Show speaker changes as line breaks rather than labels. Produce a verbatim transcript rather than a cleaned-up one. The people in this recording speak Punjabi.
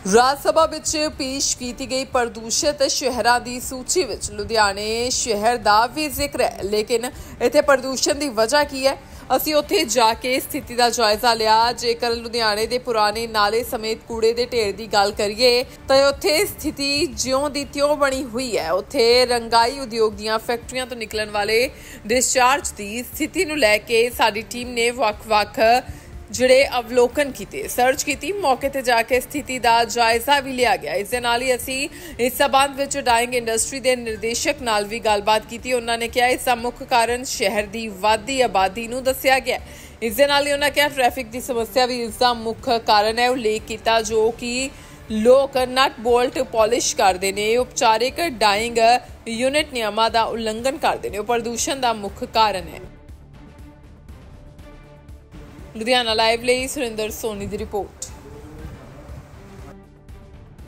ਰਾਜ ਸਭਾ ਵਿੱਚ ਪੇਸ਼ ਕੀਤੀ ਗਈ ਪ੍ਰਦੂਸ਼ਿਤ ਸ਼ਹਿਰਾਂ ਦੀ ਸੂਚੀ ਵਿੱਚ ਲੁਧਿਆਣੇ ਸ਼ਹਿਰ ਦਾ ਵੀ ਜ਼ਿਕਰ ਹੈ, ਲੇਕਿਨ ਇੱਥੇ ਪ੍ਰਦੂਸ਼ਣ ਦੀ ਵਜ੍ਹਾ ਕੀ ਹੈ? ਅਸੀਂ ਉੱਥੇ ਜਾ ਕੇ ਸਥਿਤੀ ਦਾ ਜਾਇਜ਼ਾ ਲਿਆ। ਜੇਕਰ ਲੁਧਿਆਣੇ ਦੇ ਪੁਰਾਣੇ ਨਾਲੇ ਸਮੇਤ ਕੂੜੇ ਦੇ ਢੇਰ ਦੀ ਗੱਲ ਕਰੀਏ ਤਾਂ ਉੱਥੇ ਸਥਿਤੀ ਜਿਉਂ ਦੀ ਤਿਉਂ ਬਣੀ ਹੋਈ ਹੈ। ਉੱਥੇ ਰੰਗਾਈ ਉਦਯੋਗ ਦੀਆਂ ਫੈਕਟਰੀਆਂ ਤੋਂ ਨਿਕਲਣ ਵਾਲੇ ਡਿਸਚਾਰਜ ਦੀ ਸਥਿਤੀ ਨੂੰ ਲੈ ਕੇ ਸਾਡੀ ਟੀਮ ਨੇ ਵੱਖ-ਵੱਖ ਜਿਹੜੇ ਅਵਲੋਕਨ ਕੀਤੇ, ਸਰਚ ਕੀਤੀ, ਮੌਕੇ ਤੇ ਜਾ ਕੇ ਸਥਿਤੀ ਦਾ ਜਾਇਜ਼ਾ ਵੀ ਲਿਆ ਗਿਆ। ਇਸ ਦੇ ਨਾਲ ਹੀ ਅਸੀਂ ਇਸ ਸਬੰਧ ਵਿੱਚ ਡਾਇੰਗ ਇੰਡਸਟਰੀ ਦੇ ਨਿਰਦੇਸ਼ਕ ਨਾਲ ਵੀ ਗੱਲਬਾਤ ਕੀਤੀ। ਉਹਨਾਂ ਨੇ ਕਿਹਾ ਇਸ ਦਾ ਮੁੱਖ ਕਾਰਨ ਸ਼ਹਿਰ ਦੀ ਵੱਧਦੀ ਆਬਾਦੀ ਨੂੰ ਦੱਸਿਆ ਗਿਆ। ਇਸ ਦੇ ਨਾਲ ਹੀ ਉਹਨਾਂ ਕਿਹਾ ਟ੍ਰੈਫਿਕ ਦੀ ਸਮੱਸਿਆ ਵੀ ਇਸ ਦਾ ਮੁੱਖ ਕਾਰਨ ਹੈ। ਉਲੇਖ ਕੀਤਾ ਜੋ ਕਿ ਲੋਕ ਨਟ ਬੋਲਟ ਪੋਲਿਸ਼ ਕਰਦੇ ਨੇ, ਉਪਚਾਰਿਕ ਡਾਇੰਗ ਯੂਨਿਟ ਨਿਯਮਾਂ ਦਾ ਉਲੰਘਣ ਕਰਦੇ ਨੇ, ਉਹ ਪ੍ਰਦੂਸ਼ਣ ਦਾ ਮੁੱਖ ਕਾਰਨ ਹੈ। ਲੁਧਿਆਣਾ ਲਾਈਵ ਲਈ ਸੁਰਿੰਦਰ ਸੋਨੀ ਦੀ ਰਿਪੋਰਟ।